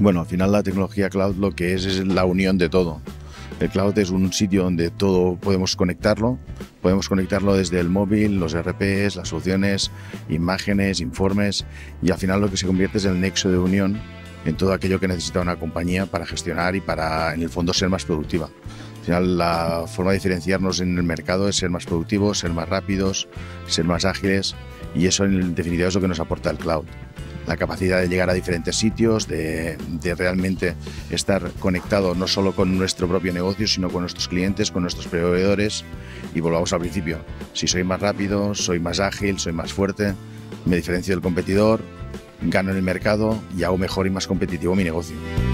Bueno, al final la tecnología cloud lo que es la unión de todo. El cloud es un sitio donde todo podemos conectarlo desde el móvil, los ERPs, las soluciones, imágenes, informes, y al final lo que se convierte es el nexo de unión en todo aquello que necesita una compañía para gestionar y para, en el fondo, ser más productiva. Al final, la forma de diferenciarnos en el mercado es ser más productivos, ser más rápidos, ser más ágiles, y eso en definitiva es lo que nos aporta el cloud. La capacidad de llegar a diferentes sitios, de realmente estar conectado no solo con nuestro propio negocio, sino con nuestros clientes, con nuestros proveedores. Y volvamos al principio, si soy más rápido, soy más ágil, soy más fuerte, me diferencio del competidor, gano en el mercado y hago mejor y más competitivo mi negocio.